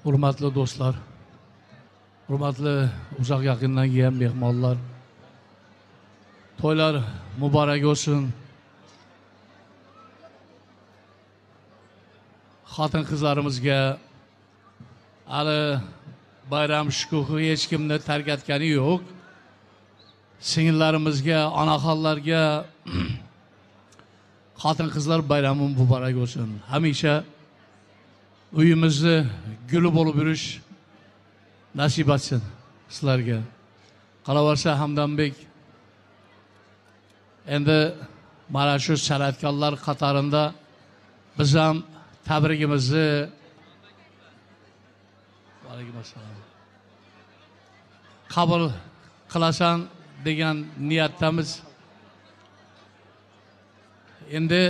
Hurmatli do'stlar, hurmatli uzoq yaqindan kelgan mehmonlar, to'ylar muborak bo'lsin. Xotin qizlarimizga hali bayram shukuhi hech kimni tark etgani yo'q. Singillarimizga, onaxonlarga xotin qizlar bayrami muborak bo'lsin. Hamisha uyimizni guli bo'lib yurish nasib etsin sizlarga. Qolaversa Hamdambek endi mana shu san'atkorlar qatorida biz ham tabrigimizni qabul qilasan degan niyatdamiz. Endi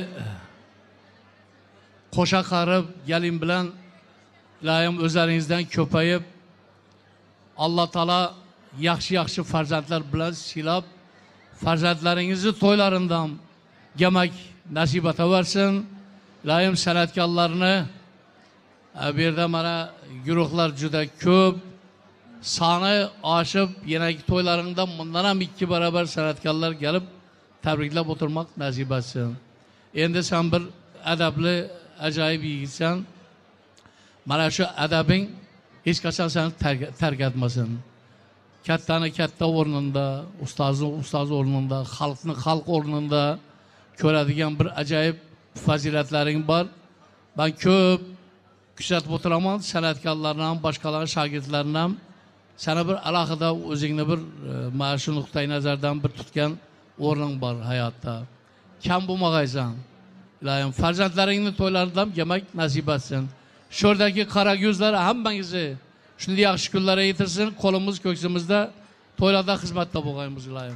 qo'sha qarib galing bilan ilohim o'zlaringizdan ko'payib Alloh taolo yaxshi farzandlar bilan silab farzandlaringizni to'ylaridan gamak nasib etaversin. Ilohim san'atkorlarni bu yerda mana guruhlar juda ko'p, soni oshib, yanagi to'ylaringdan bundan ham 2 barobar san'atkorlar kelib tabriklab o'tirmoq nasib etsin. Endi sen bir adabli ajoyib yigitsan. Mana shu adabing hech qachon seni tark etmasin. Kattani katta o'rnida, ustozni ustoz o'rnida, xalqni xalq o'rnida ko'radigan bir ajoyib fazilatlaring bor. Ben ko'p kuzatib o'tiraman, san'atkorlarni ham, boshqalarning shogirdlarini ham. Sana bir alohida o'zingni bir mana shu nuqtai nazardan bir tutgan o'rning bor hayotda. Kam bo'lmag'aysan. Ilohim farzandlaringni to'ylaridan yemak nasib etsin. Sho'rdagi qora ko'zlar hammangizni shunday yaxshi kunlarga yetirsin. Qo'limiz ko'ksimizda to'ylarda xizmatda bo'lganmiz ilohim.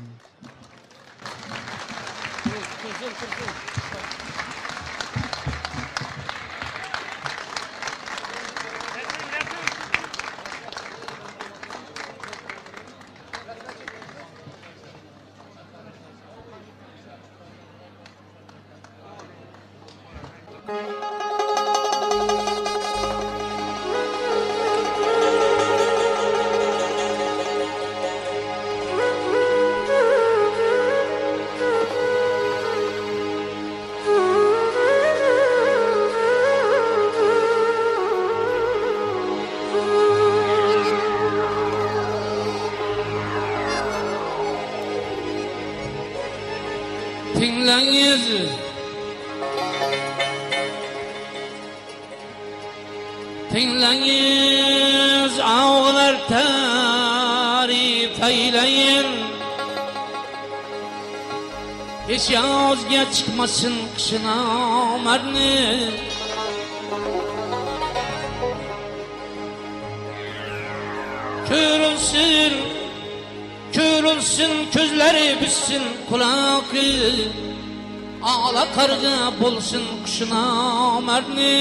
Tinlangiz ağlar tarif eyleyin. Hiç yazga çıkmasın kışın amarni. Körülsün, körülsün közleri büssün kulakı. Ağla karga bulsun kışın amarni.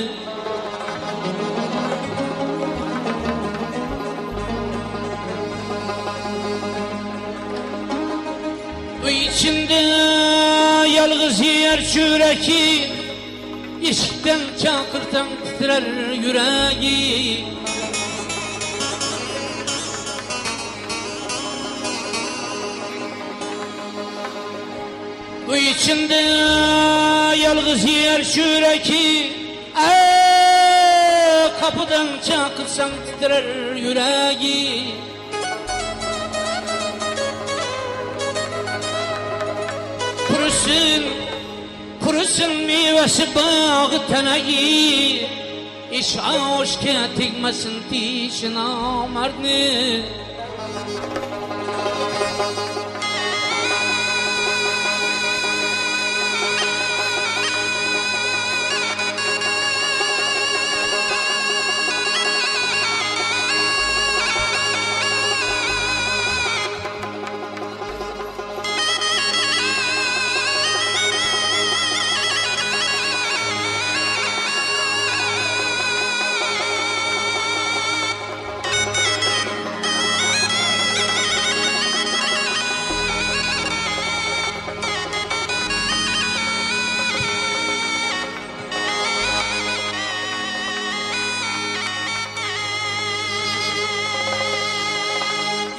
İçinde yalğız yer çüreki, eşikten çakırtan titrer yüreği. İçinde yalğız yer çüreki, kapıdan çakırsan titrer yüreği. Kurusun meyvesi bağı teneyi, iş aşka tigmesin tişin amarni.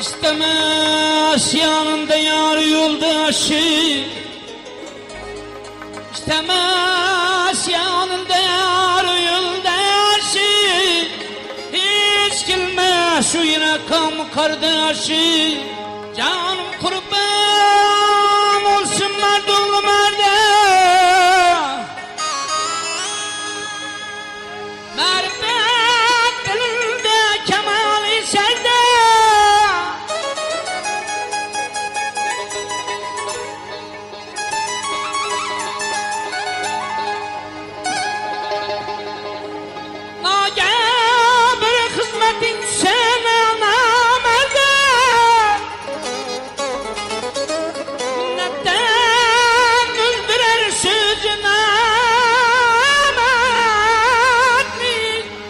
İstemez yanında yar yoldaşı, İstemez yanında yar yoldaşı, hiç gelmez şu yine kam kardeşi. Canım kurban olsun merdumlu merde, merhamet dilinde kemali serde. Nagah bir hizmetin sana namerde, minnetten öldürer sözü namertli.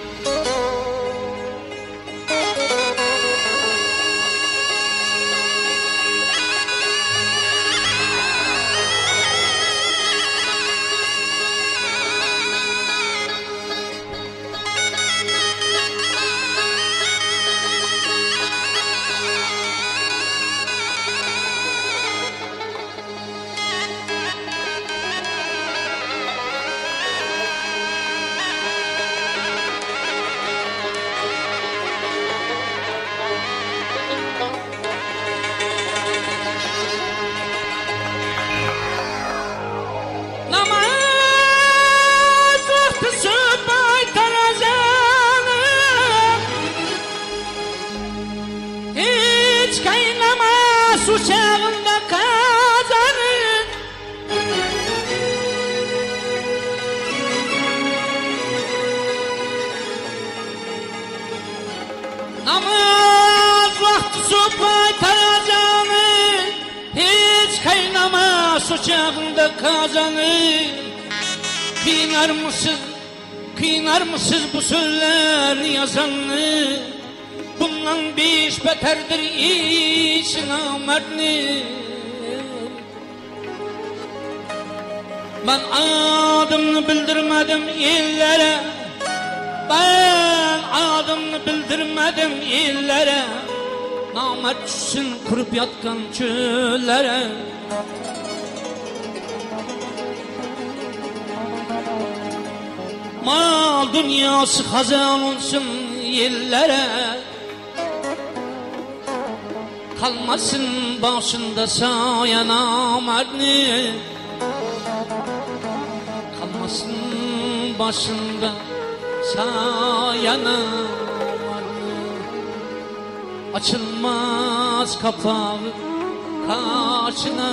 Namaz vakti subay tarazanım, hiç kaynamaz uçağında kazanım. Namaz vakti subay tarazanım, hiç kaynamaz ocağında kazanı. Kıynar mısız bu sözler yazanı? Bundan beş beterdir iş namertli. Ben adımını bildirmedim illere, ben adımını bildirmedim illere. Namert düşsün kurup yatkan çöllere. Mal dünyası hazan olsun yellere, kalmasın başında sayan namertli. Kalmasın başında sayan namertli. Açılmaz kapağı karşına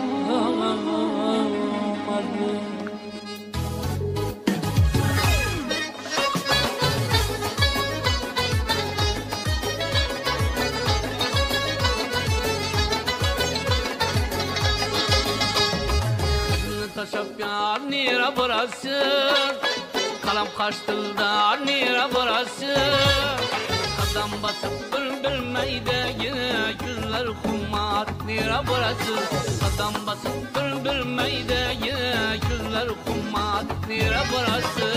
taşıp yar nira burası, kalam kaçtılda nira burası. Kadam basıp bilmeyde yine güller kumar nira burası. Kadam basıp bilmeyde yine güller kumar nira burası.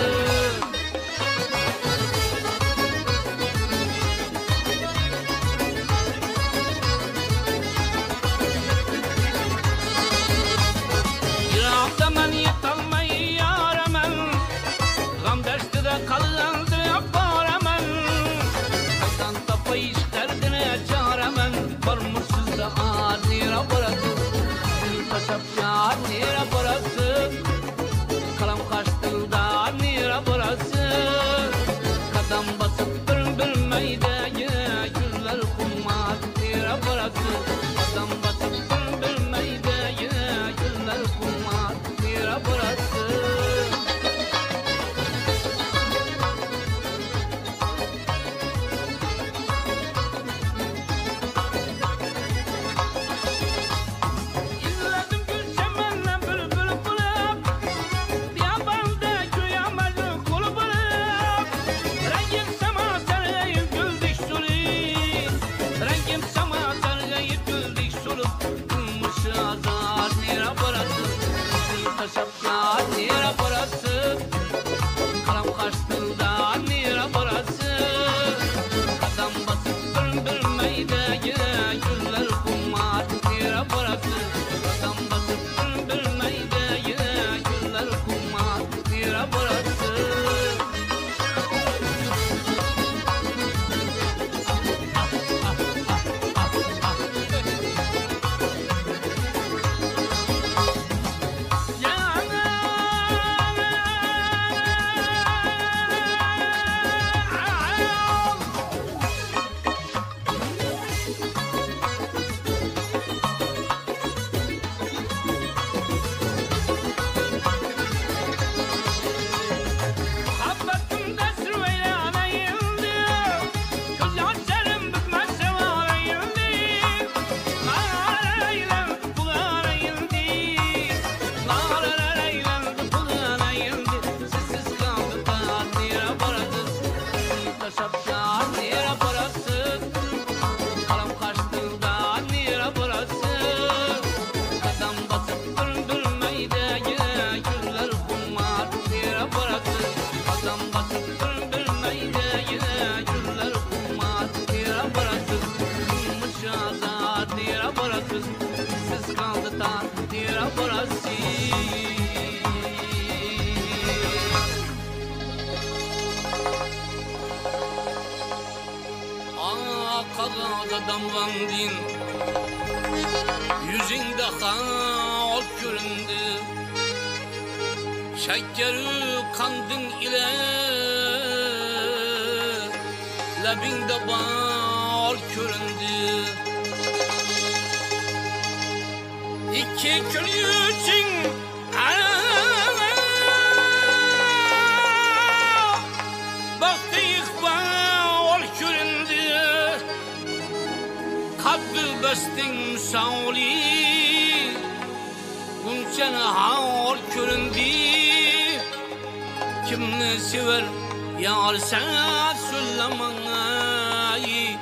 Taşıp yar nira burası, kalam kaçtılda nira burası. qog'oza damg'anding yüzingda hal ko'rindi shakkaru qanding ila labingda bal ko'rindi ikki kun uchun Kaddı bestin misali Bunçana hal köründü Kimni sever yar sen söylemeyi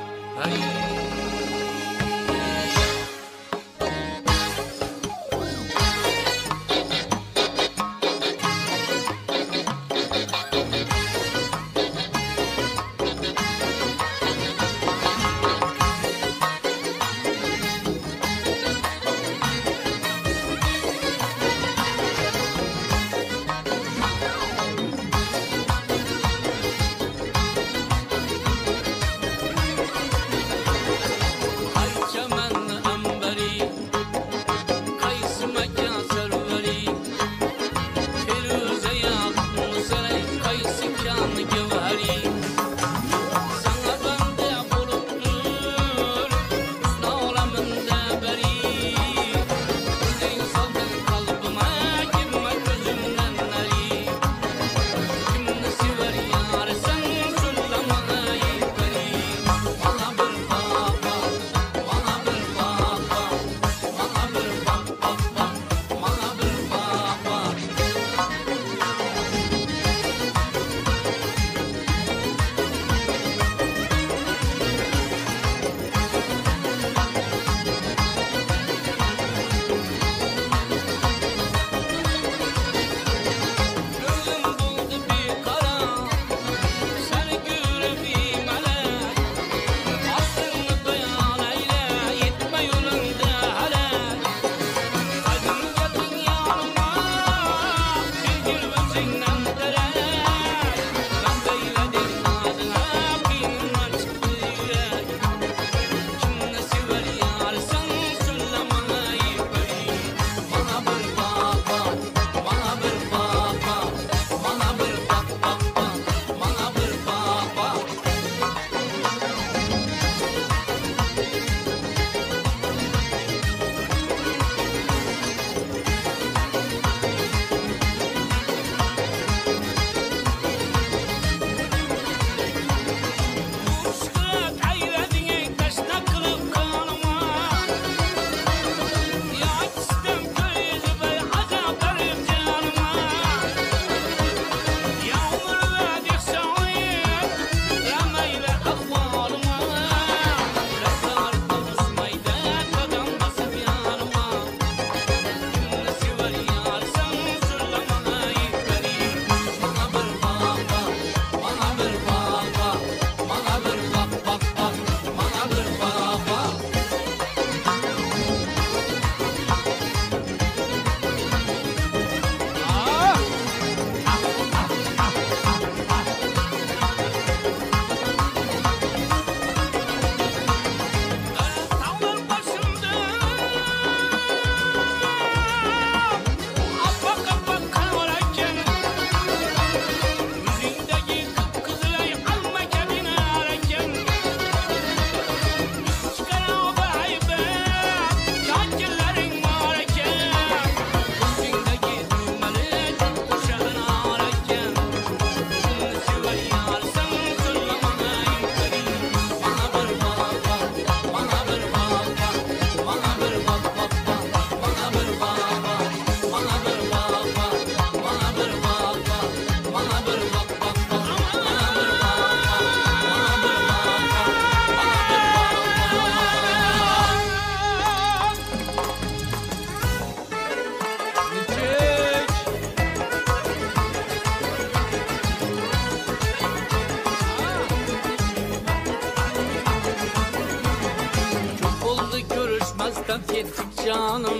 ketdik canım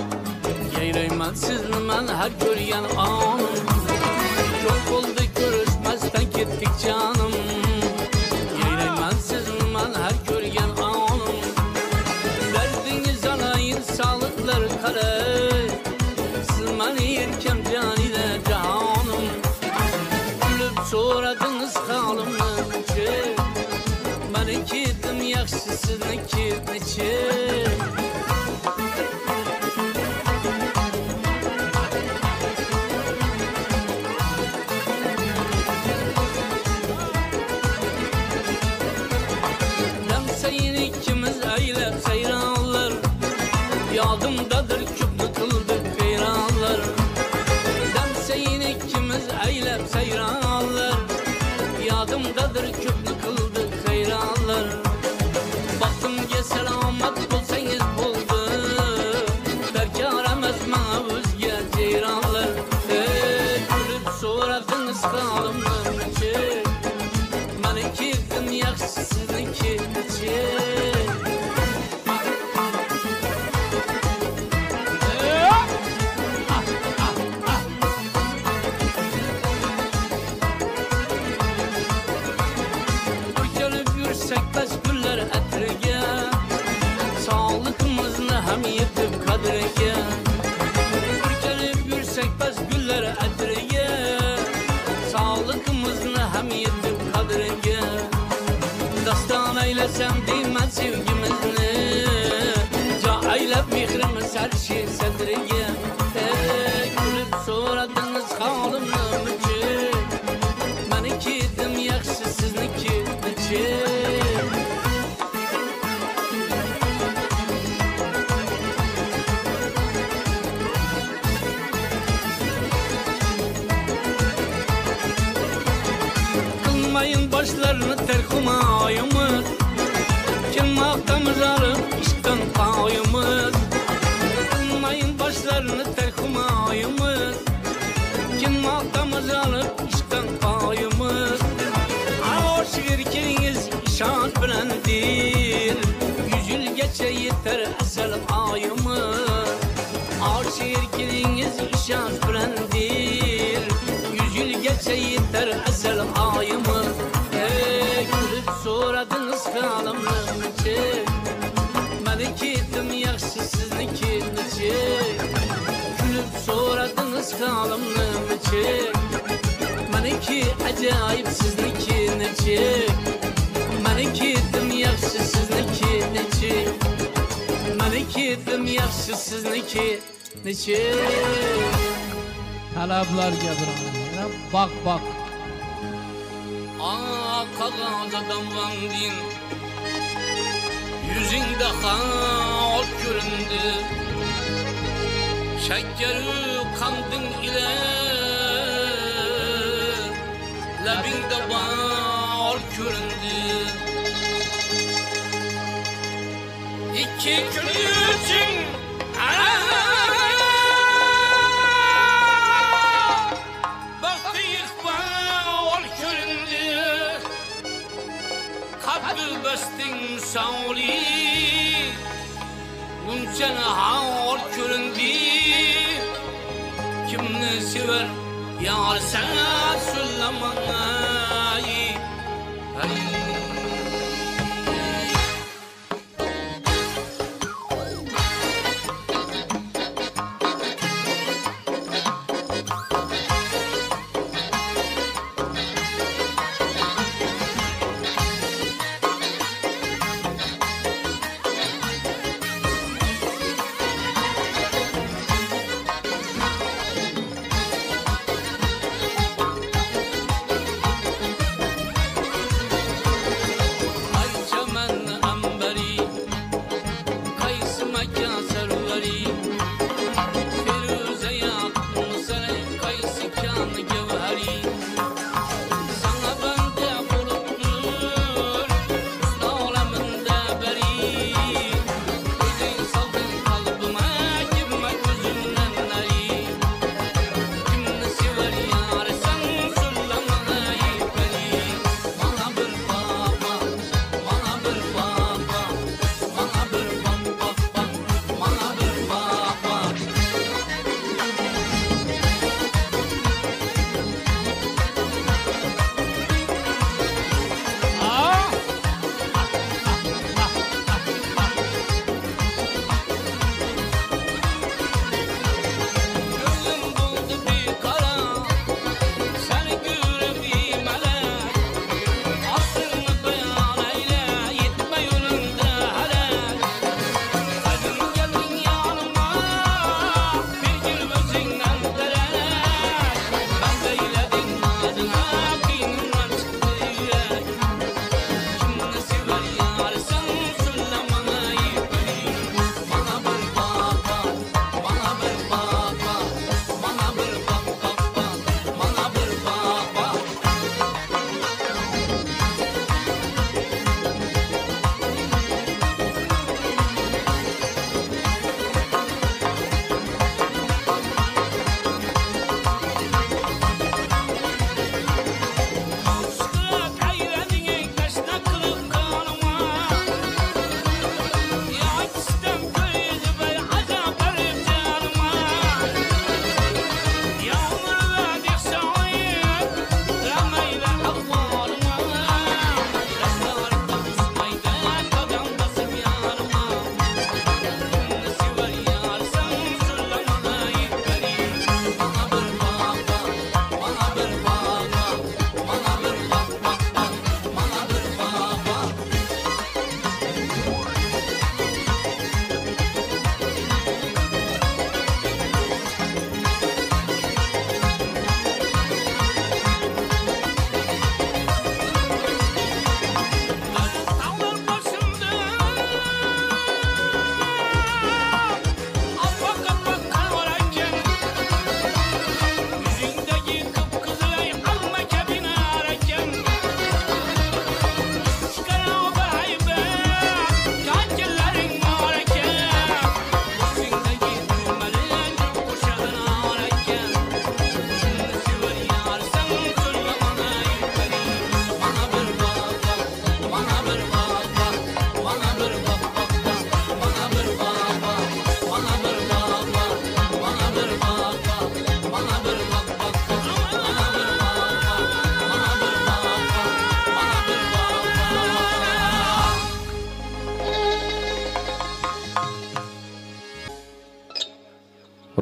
Yeyreymen sizni men her görgen anım Çok oldu görüşmezden ketdik canım Yeyreymen sizni men her görgen sizniki neçe. Demseyin ikimiz eylep seyranlar, yadımdadır küplü kıldık beyranlar. Demseyin ikimiz eylep seyranlar, yadımdadır küplü kıldık hayranlar. Baktım ki selamet bulsanız buldu, berkar emez bana özge ceyranlar. Gülüp soradınız kalımın içi, ben ikiydim yaxşı sizniki içi. Ürkelip yürüsek bəs güller ətrige, sağlıkımızla hem yetip kadrige. Ürkelip yürüsek bəs güller ətrige, sağlıkımızla hem yetip kadrige. Dastan eylesem değmez sevgimizni, ca eylep mihrimiz her şey sedrige. Gülüp soradınız halımın içi, ben ikiydim yaxşı sizniki neçe. Kılmayın başlarını terkumayımız, kim maqtamız alıp işten payımız. Kılmayın başlarını terkumayımız, kim maqtamız alıp işten payımız. O şirkiniz şans bilendir, 100 yıl geçe yeter esel ayımız. O şirkiniz şans bilendir, 100 yıl geçe yeter esel ayımız. Gülüp soradınız kalımın içi, ben ikiydim yaxşı sizniki neçe. Gülüp soradınız kalımın içi, ben iki acayip sizniki neçe. Ben ikiydim yaxşı sizniki neçe. Ben ikiydim yaxşı sizniki neçe. Talablar gelir. Bak bak. Kağıza damlandın, yüzünde hal göründü. Şekkeri kandın ile, lebinde bal göründü. İki gün için baktık bal göründü. Kalbi bestin sağlı, Gümçen hal göründü. Kimni sever yar sana söylemeyi.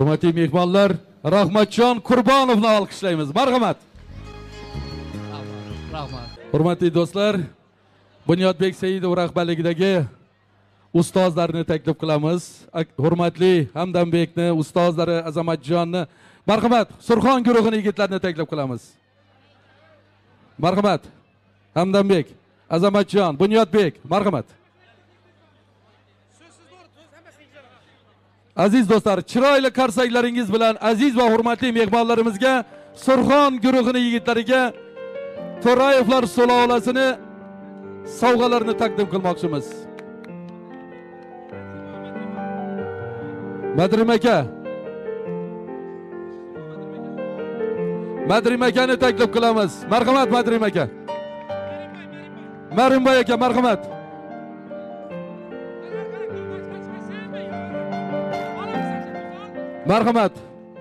Hurmatli mehmonlar, Rahmatjon Qurbonovni olqishlaymiz. Marhamat. Rahmat. Hurmatli do'stlar, Bunyodbek Saidov rahbarligidagi ustozlarni taklif qilamiz. Hurmatli Hamdambekni, ustozlari Azamatjonni, marhamat, Surxon guruhining yigitlarini taklif qilamiz. Marhamat. Hamdambek, Azamatjon, Bunyodbek, marhamat. Aziz do'stlar, chiroyli qarsakllaringiz bilan aziz va hurmatli mehmonlarimizga, Surxon guruhining yigitlariga To'rayevlar sulolasining sovg'alarini taqdim qilmoqchimiz. Madrim aka. Madrim akani taklif qilamiz. Marhamat Madrim aka. Marimboy aka, marhamat. Marhamat.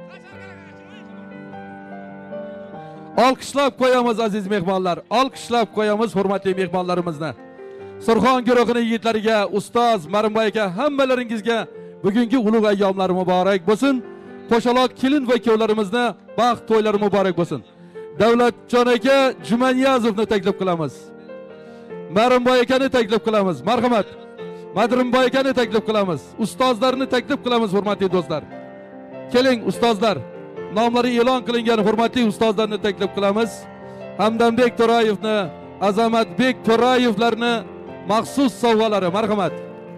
Olqishlab qo'yamiz aziz mehmonlar. Olqishlab qo'yamiz hurmatli mehmonlarimizni. Surxon guruhining yigitlariga, ustoz Marimboy aka, hammalaringizga bugungi ulug' ayyomlar muborak bo'lsin. Qo'shaloq kelin va kuyovlarimizga baxt to'ylari muborak bo'lsin. Davlatjon aka Jumaniyazovni taklif qilamiz. Marimboy akani taklif qilamiz. Marhamat. Madrimboy akani taklif qilamiz. Ustozlarni taklif qilamiz hurmatli do'stlar. Keling ustozlar. Nomlari e'lon qilingan hurmatli ustozlarni taklif qilamiz. Hamdambek To'rayevni, Azamatbek To'rayevlarni maxsus sovg'alari. Marhamat.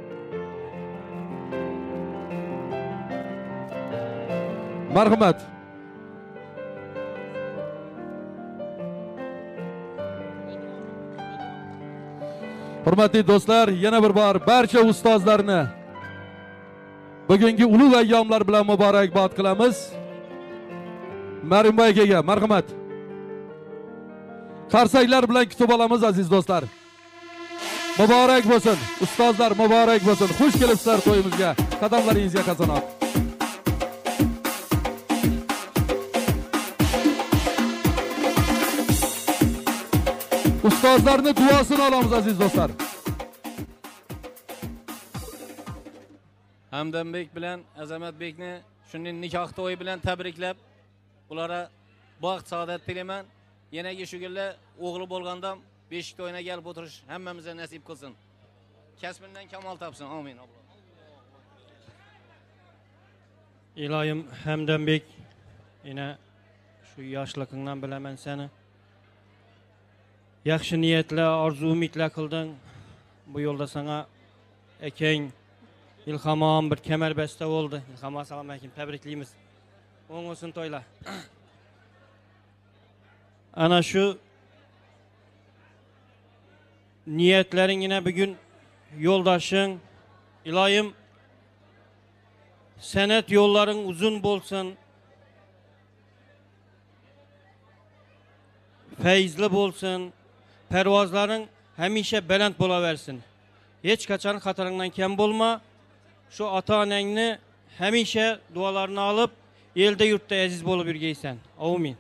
Marhamat. Hurmatli do'stlar, yana bir bor barcha ustozlarni bugungi ulug' ayyomlar bilan muborakbod qilamiz. Marimboy akaga marhamat. Qarsaklar bilan kutib olamiz aziz do'stlar. Muborak bo'lsin. Ustozlar muborak bo'lsin. Xush kelibsizlar to'yimizga. Qadamlaringizga qazanot. Ustozlarni duosini olamiz aziz do'stlar. Hamdambek bilan Azamatbekni shunday nikoh to'yi bilan tabriklab, ulara baxt saodat tilayman. Yanagi shu kunlar o'g'li bo'lgandam beshik to'yina kelib o'tirish hammamizga nasib qilsin. Kasbindan kamol topsin. Amin. Iloyim Hamdambek, yana shu yoshligingdan bilaman seni. Yaxshi niyatlar, orzu umidlar qilding. Bu yo'lda sana akang Ilhamon bir kamarbasta bo'ldi. Ilhamon assalomu alaykum, tabriklaymiz. O'ng olsun to'ylar. Ana shu niyatlaring yine bugün yo'ldoshing. Iloyim san'at yo'llaring uzun bo'lsin. Feyzli bo'lsin. Pervozlaring hamisha baland bo'laversin. Hech qachon xatoringdan kam bo'lma. Şu ota-onangni hamisha duolarini olib, elda yurtda aziz bo'lib yurgaysan. Amin.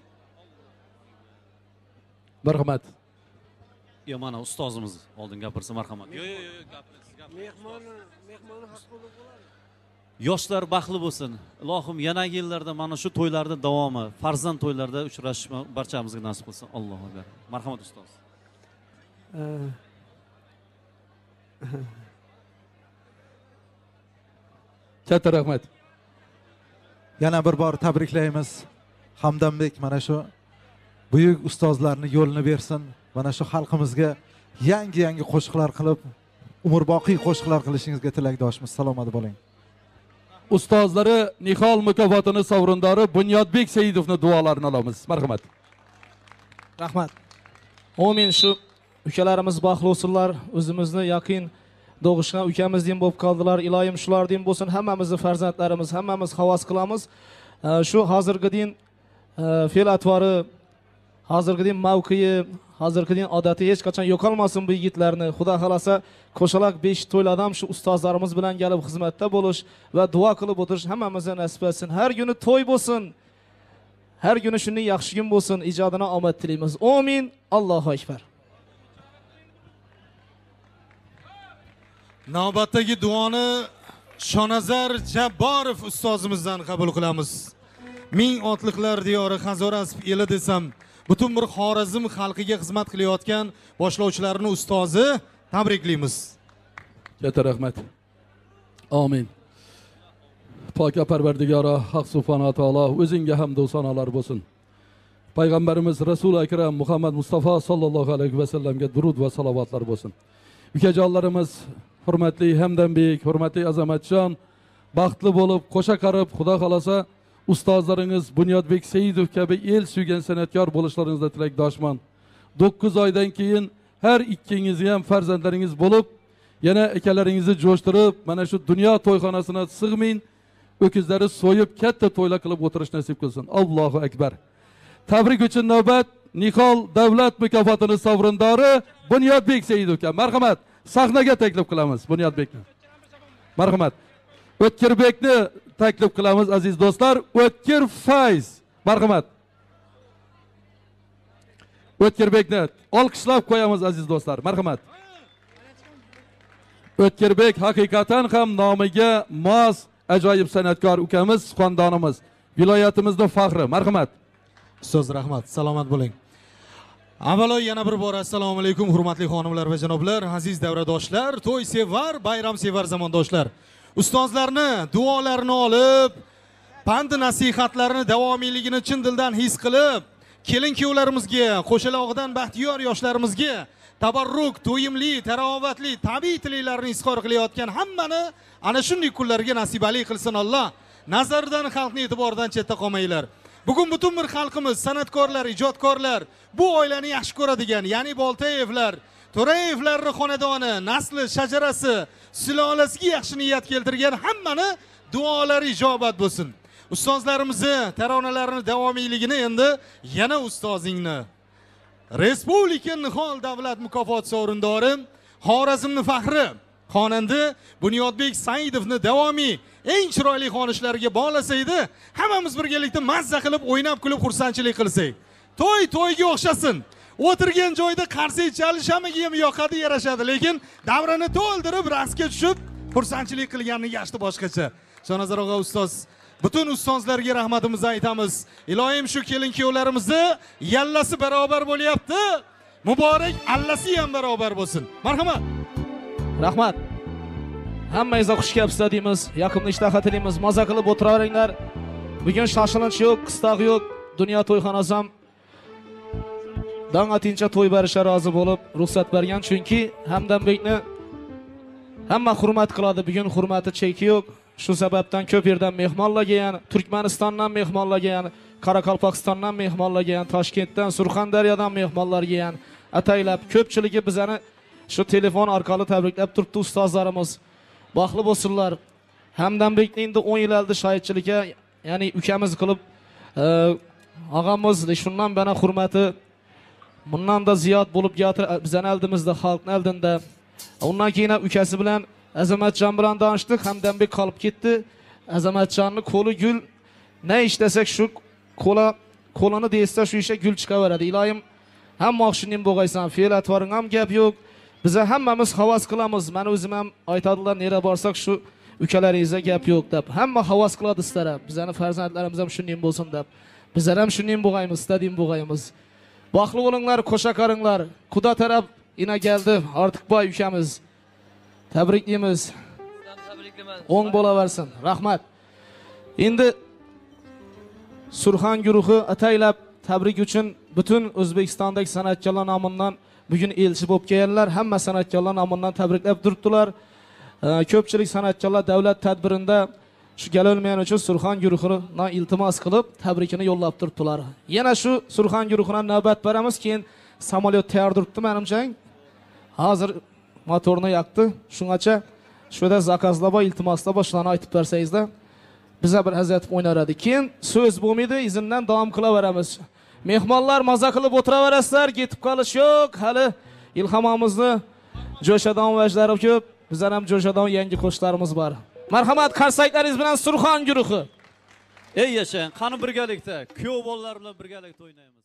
Marhamat. Yo, mana ustozimiz oldin gapirsa marhamat. Yo, gapirsiz. Mehmoni haqqi bo'ladi. Yoshlar baxtli bo'lsin. Ilohim yanagi yillarda mana shu to'ylarda davomi, farzand to'ylarda uchrashish barchamizga nasib qilsin. Allohu akbar. Marhamat ustoz. Katta rahmat. Yana bir bor tabriklaymiz. Hamdambek mana shu buyuk ustozlarni yo'lini bersin. Mana shu xalqimizga yangi qo'shiqlar qilib, umrboqiy qo'shiqlar qilishingizga tilakdoshmiz. Salomat bo'ling. Ustozlari Nihol mukofotini sovrindori Bunyodbek Saidovni duolarini olamiz. Marhamat. Rahmat. Amin. Shu ukalarimiz baxtli bo'lsinlar, o'zimizni yaqin doğuşgan ülkemiz din bo'lib qoldilar. Iloyim shular din bo'lsin, hammamizni farzandlarimiz, hammamiz havas qilamiz. Shu hozirgi din fe'l atvari, hozirgi din mavqei, hozirgi din odati hech qachon yo'qolmasin bu yigitlarni. Xudo xolasa qo'shaloq 5 to'yladam shu ustozlarimiz bilan kelib xizmatda bo'lish va duo qilib o'tirish hammamizga nasib etsin. Har kuni to'y bo'lsin. Har kuni shunday yaxshi kun bo'lsin. Ijodini omad tilaymiz. Amin. Allohu akbar. Navbatdagi duoni Shonazar Jabborov ustozimizdan qabul qilamiz. Ming otliqlar diyori Hazorasp eli desam, butun bir Xorazm xalqiga xizmat qilayotgan boshlovchilarning ustozi, tabriklaymiz. Katta rahmat. Amin. Poka Parvardigora Haq subhanahu va taolo o'zingga hamd va sanolar bo'lsin. Payg'ambarimiz Rasul akram Muhammad Mustafa sallallohu alayhi va sallamga durud va salovatlar bo'lsin. Ukajonlarimiz, hurmatli Hamdambek, hurmatli Azamatjon, baxtli bo'lib, qo'sha qarib, Xudo xolasa ustozlaringiz Bunyodbek Saidov kabi el suygan san'atkor bo'lishlaringizda tilakdoshman. 9 oydan keyin har ikkingizni ham farzandlaringiz bo'lib, yana akalaringizni jo'shtirib, mana shu dunyo to'yxonasina sig'min, o'kizlari so'yib katta to'ylar qilib o'tirish nasib qilsin. Allohu akbar. Tabrik uchun navbat Nihol davlat mukofotining sovrindori Bunyodbek Saidovga. Marhamat, sahnaga taklif qilamiz Bunyodbekni. Marhamat. O'tkirbekni taklif qilamiz aziz do'stlar. O'tkir Fayz. Marhamat. O'tkirbekni olqishlab qo'yamiz aziz do'stlar. Marhamat. O'tkirbek haqiqatan ham nomiga mos ajoyib san'atkor ukamiz, xonadonimiz, viloyatimizning faxri. Marhamat. Ustoz rahmat, salomat bo'ling. Avvalo yana bir bor assalomu alaykum hurmatli xonimlar va janoblar, aziz davradoshlar, to'y sevar, bayram sevar zamondoshlar. Ustozlarni duolarini olib, pand nasihatlarini davomiyligini chin dildan his qilib, kelin-kuyovlarimizga, qo'shalog'idan baxtiyor yoshlarimizga tabarruk, to'yimli, tarovatli, tabiiy tilaklarini izhor qilayotgan hammani ana shunday kunlarga nasibali qilsin Alloh. Nazardan xalqni e'tiboridan chetda qolmanglar. Bugun butun bir xalqimiz, san'atkorlar, ijodkorlar bu oilani yaxshi ko'radigan, ya'ni Boltaevlar, To'rayevlarning xonadoni, nasli, shajarasi, silolasiga yaxshi niyat keltirgan hammani duolari ijobat bo'lsin. Ustozlarimizni taronalarini davomiyligini endi yana ustozingni Respublika Nihol davlat mukofoti sovrindori, Xorazmning faxri xonanda Bunyodbek Saidovni davomiy eng chiroyli xonishlariga bog'lasaydi, hammamiz birgalikda mazza qilib, o'ynab kulib xursandchilik qilsak. To'yga o'xshasin. O'tirgan joyda qarsak chalish hammaga ham yoqadi, yarashadi, lekin davrani to'ldirib, raqsga tushib, xursandchilik qilganning yashti boshqacha. Shonazar og'a ustoz, butun ustozlarga rahmatimizni aytamiz. Ilohim shu kelin-kuyovlarimizni yallasi barobar bo'lyapti. Muborak allasi ham barobar bo'lsin. Marhamat. Rahmat. Hammangizga xush kelibsizlar deymiz. Yoqimli ishtaha tilaymiz. Maza qilib o'tiraveringlar. Bugun shoshilinch yo'q, qistaq yo'q. Dunyo to'yxonasi ham dangatincha to'y berishga rozi bo'lib ruxsat bergan, chunki Hamdambekni hamma hurmat qiladi. Bugun hurmati cheki yo'q. Shu sababdan ko'p yerdan mehmonlar kelgan, Turkmanistondan mehmonlar kelgan, Qoraqalpog'istondan mehmonlar kelgan, Toshkentdan, Surxondaryodan mehmonlar kelgan. Ataylab ko'pchiligi bizani shu telefon orqali tabriklab turibdi ustozlarimiz. Baxtli bo'lsinlar. Hamdambekning 10 yil oldi shoirchilikka, ya'ni ukamiz qilib og'amiz shundan bana hurmati bundan da ziyod bo'lib yotir bizning oldimizda, xalqning oldida. Undan keyin ukasi bilan Azamatjon bilan danışdik, Hamdambek qolib ketdi. Azamatjonning qo'li gul, ne ishlasak shu qo'lini deysa shu ishga gul chiqaveradi. Ilohim hamma o'xshining bo'g'aysan, fe'l atvoring ham gap yo'q. Biz hammamiz havas qilamiz. Men o'zim ham aytadilar, nera borsak shu ukalaringizga gap yo'q deb. Hamma havas qiladi istarab. Bizning farzandlarimiz ham shunday bo'lsin deb. Bizlar ham shunday bo'g'aymiz, istadim bo'g'aymiz. Baxtli bo'linglar, qo'sha qaringlar. Xudo taraf ina geldi. Ortiqboy ukamiz. Tabriklaymiz. O'ng bo'laversin. Rahmat. Endi Surxon guruhi ataylab tabrik uchun butun O'zbekistondagi san'atkorlar nomidan bugun elchi bo'lib kelganlar, hamma san'atkorlar nomidan tabriklab turibdilar. Ko'pchilik san'atkorlar davlat tadbirida shu kelolmagan uchun Surxon guruhidan iltimos qilib tabrikini yo'llab turibdilar. Yana shu Surxon guruhidan navbat beramiz, keyin samolyot tayyor turibdi menimcha. Hozir motorni yoqdi. Shungacha shuda zakazlab, iltimoslab shularni aytib bersangizlar, biza bir hazat o'ynaradi. Keyin so'z bo'lmaydi, izindan davom qilaveramiz. Mehmonlar maza qilib o'tiraverasizlar, ketib qolish yo'q. Hali ilhomimizni jo'shadon vajlari ko'p. Bizlar ham jo'shadon yangi qo'shlarimiz bor. Marhamat, qarsaklaringiz bilan Surxon guruhi. Ey yashang, qani birgalikda, kuyov bolalar bilan birgalikda o'ynaymiz.